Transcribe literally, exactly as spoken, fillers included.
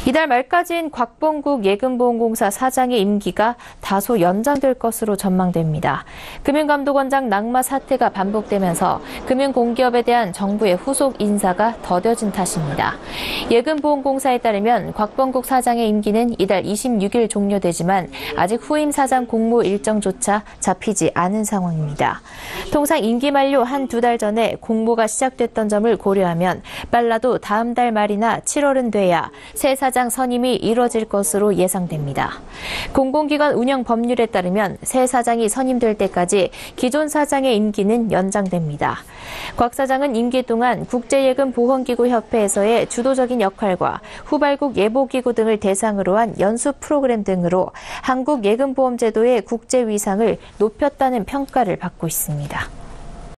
이달 말까지인 곽범국 예금보험공사 사장의 임기가 다소 연장될 것으로 전망됩니다. 금융감독원장 낙마 사태가 반복되면서 금융공기업에 대한 정부의 후속 인사가 더뎌진 탓입니다. 예금보험공사에 따르면 곽범국 사장의 임기는 이달 이십육 일 종료되지만 아직 후임 사장 공모 일정조차 잡히지 않은 상황입니다. 통상 임기 만료 한 두 달 전에 공모가 시작됐던 점을 고려하면 빨라도 다음 달 말이나 칠월은 돼야 새 사장 선임이 이뤄질 것으로 예상됩니다. 공공기관 운영 법률에 따르면 새 사장이 선임될 때까지 기존 사장의 임기는 연장됩니다. 곽 사장은 임기 동안 국제예금보험기구협회에서의 주도적인 역할과 후발국 예보기구 등을 대상으로 한 연수 프로그램 등으로 한국 예금보험제도의 국제 위상을 높였다는 평가를 받고 있습니다.